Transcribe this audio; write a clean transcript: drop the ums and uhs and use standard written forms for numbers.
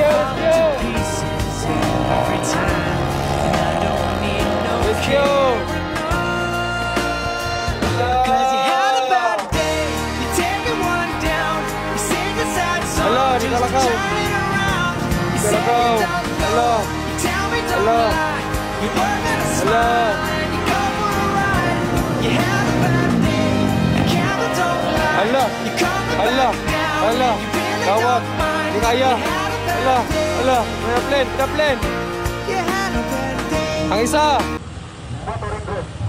Let's go! Hello, di kalakaw. Kalakaw. Hello. Hello. Hello. Hello. Hello. Hello. Kawat. Di kaya. Hello. Hello. May plane. Ang isa.